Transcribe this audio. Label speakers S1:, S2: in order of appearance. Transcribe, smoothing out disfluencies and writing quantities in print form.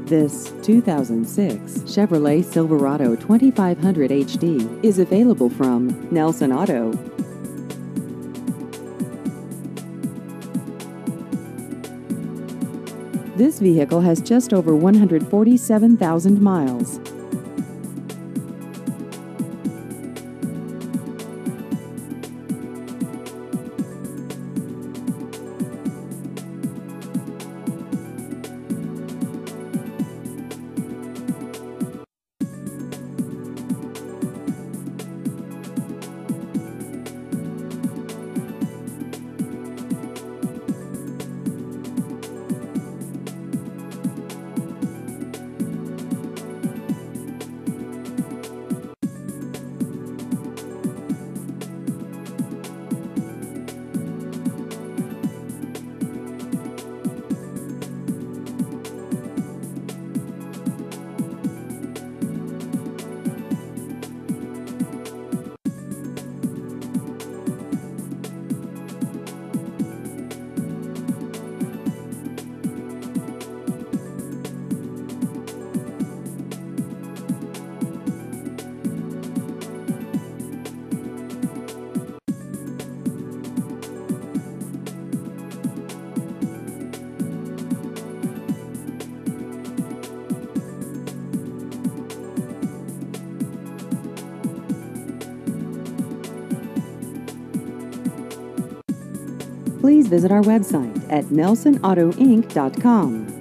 S1: This 2006 Chevrolet Silverado 2500 HD is available from Nelson Auto. This vehicle has just over 147,000 miles. Please visit our website at nelsonautoinc.com.